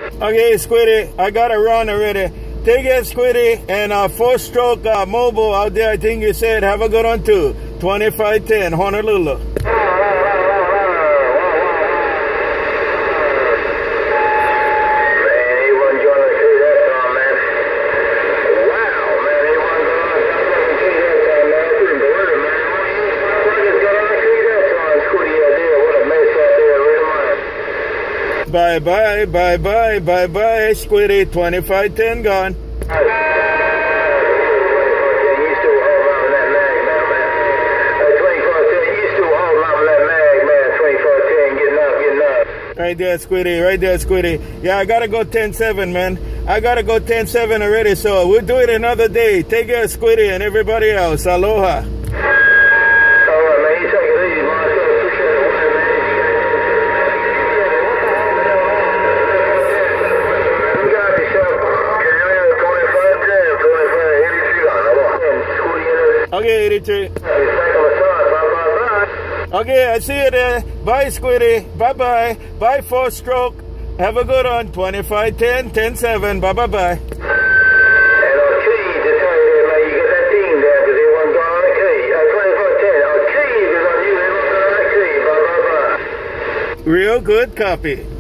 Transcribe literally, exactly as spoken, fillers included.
Okay, Squiddy, I got to run already. Take it, Squiddy, and uh, four-stroke uh, mobile out there, I think you said. Have a good one, too. twenty-five ten, Honolulu. Bye bye, bye bye, bye bye, Squiddy. twenty-five ten gone. Right there, Squiddy, right there, Squiddy. Yeah, I gotta go ten seven, man. I gotta go ten seven already, so we'll do it another day. Take care, Squiddy, and everybody else. Aloha. Okay, eighty-three. Okay, I see you there. Bye, Squiddy. Bye-bye. Bye, four-stroke. Have a good one. twenty-five ten, ten seven. Bye-bye-bye. Real good copy.